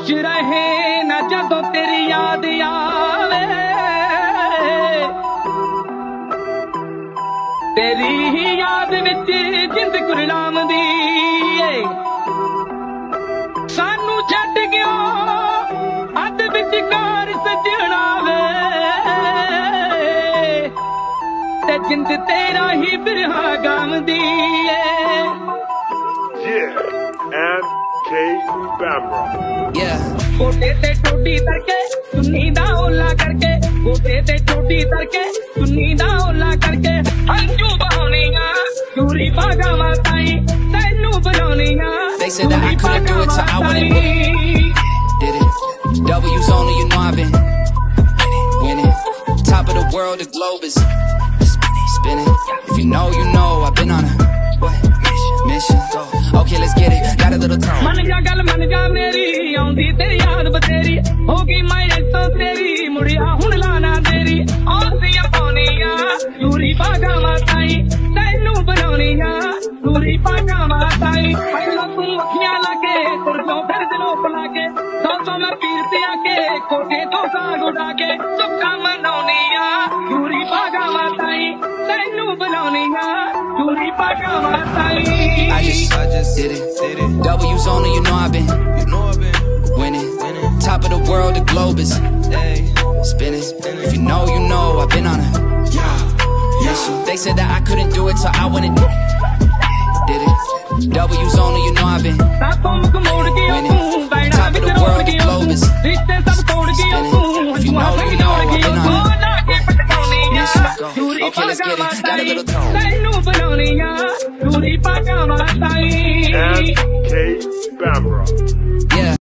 खुश रहे ना जदों तेरी याद आवे तेरी ही याद विच जिंद गुरनाम दी सानू छड्ड गयो अध विचकार सजना वे ते जिंद तेरा ही बिरहा गाम दी and K Bhamra. Yeah. गोटे ते टोटी तरके सुन्नी दा ओला करके गोटे ते टोटी तरके सुन्नी दा ओला करके हंजू बहानियां चूरी बागा माताई तैनू बनानियां They said that I couldn't do it, so I went and did it. W's only, you know I've been winning. Top of the world, the globe is spinning. If you know, I've been on a mission. Okay, let's get it. Got a little time. मन जा गल मन जा मेरी आउंदी तेरी याद बतेरी होगी मैं तो तेरी मुड़िया हुण लाना तेरी औसियां पाउनियां चूरी बागा माताई तैनू बनाउनियां चूरी बागा माताई पहला तू अखियां लाके तुरजो फिर दिलों पलाके सौ मैं पीर पे आके कोटे तो साग उड़ा के सुखा मनाउनियां चूरी बागा माताई तैनू बनाउनियां चूरी बागा माताई I just did it. W's only, you know I've been winning. Top of the world, the globe is spinning. If you know, I've been on a mission. They said that I couldn't do it, so I went and did it. W's only, you know I've been winning. Top of the world, the globe is spinning. If you know, I've been on a mission. Okay, let's get it. Got a little tone. And K Bhamra. Yeah.